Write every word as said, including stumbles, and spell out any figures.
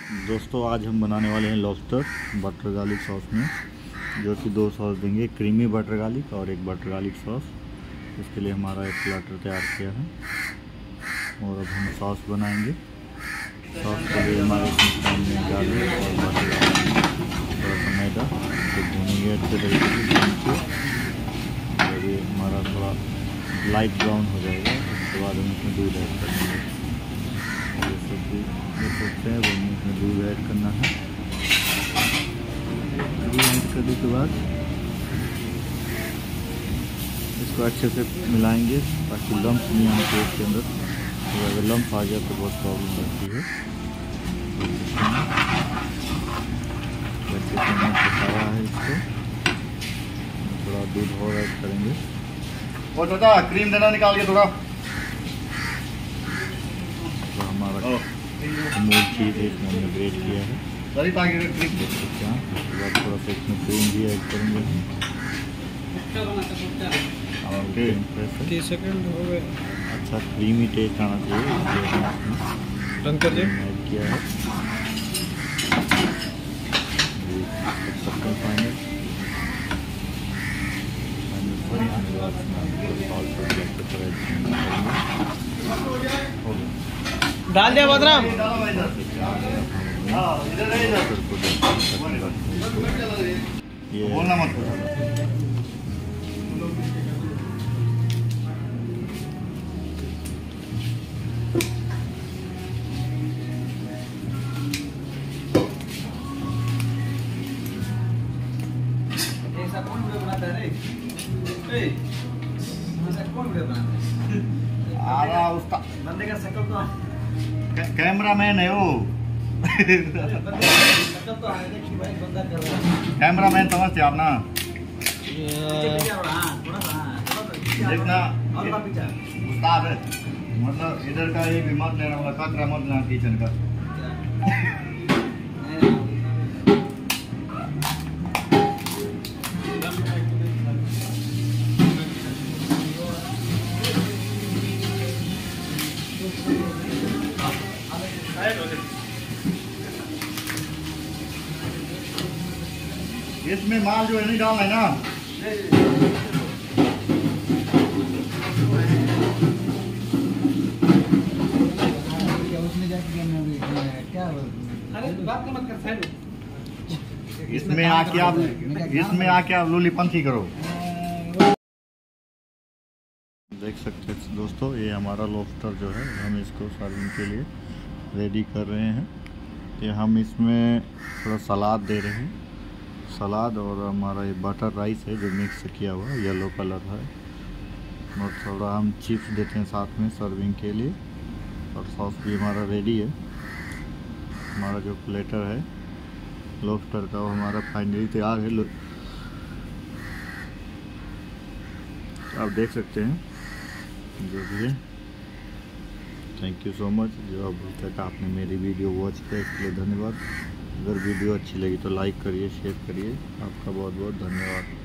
दोस्तों आज हम बनाने वाले हैं लॉबस्टर बटर गार्लिक सॉस में, जो कि दो सॉस देंगे, क्रीमी बटर गार्लिक और एक बटर गार्लिक सॉस। इसके लिए हमारा एक प्लेटर तैयार किया है और अब हम सॉस बनाएंगे। सॉस के लिए हमारे सामने गार्लिक और बटर गार्लिक थोड़ा सा मैदा तो भूनेंगे अच्छे तरीके से। जब ये हमारा थोड़ा लाइट ब्राउन हो जाएगा उसके बाद हम इसमें दूध ऐड कर देंगे। जैसे कि देख सकते हैं वो इसमें दूध ऐड करना है। दूध ऐड करने के बाद इसको अच्छे से मिलाएंगे ताकि लम्स नहीं आए पेस्ट के अंदर। तो अगर लम्स आ गया तो बहुत प्रॉब्लम रहती है। अच्छे से मैंने पकाया है इसको, थोड़ा दूध और ऐड करेंगे। और छोटा क्रीम देना निकाल के थोड़ा। तो हमारा अमूल चीज़ है इसमें हमने ग्रेट किया है, सारी पैकेट क्रीम देख सकते हैं। उसके बाद थोड़ा सा इसमें क्रीम भी ऐड करेंगे। ओके तीस सेकंड हो गए। अच्छा क्रीमी टेस्ट आना चाहिए इसलिए रन कर दिया ऐड किया है। फाइनल फाइनल डाल दिया बदराम। ये बोलना मत। ऐसा कौन वीडियो बनाता है रे? ए ऐसा कौन वीडियो बनाता है? आरा उसका बंदे का शकल तो कैमरामैन है वो। शकल तो है देखिए भाई, बंदा कर रहा है। कैमरामैन समझते आप ना। पीछे पीछे हां थोड़ा सा हां थोड़ा सा देखना और का पीछे उस्ताद है, मतलब इधर का ये भी मत लेना वाला कचरा मत लेना किचन का। इसमें माल जो है नहीं डालना है ना। इसमें आके आप इसमें आके आप लूलीपंथी करो। देख सकते हैं दोस्तों, ये हमारा लॉबस्टर जो है हम इसको सर्विंग के लिए रेडी कर रहे हैं। ये हम इसमें थोड़ा सलाद दे रहे हैं, सलाद और हमारा ये बटर राइस है जो मिक्स किया हुआ है, येलो कलर है। और थोड़ा हम चिप्स देते हैं साथ में सर्विंग के लिए। और सॉस भी हमारा रेडी है। हमारा जो प्लेटर है लॉबस्टर का वो हमारा फाइनली तैयार है। आप देख सकते हैं जो भी है। थैंक यू सो मच जो अब तक आपने मेरी वीडियो वॉच किया इसके लिए धन्यवाद। अगर वीडियो अच्छी लगी तो लाइक करिए, शेयर करिए। आपका बहुत बहुत धन्यवाद।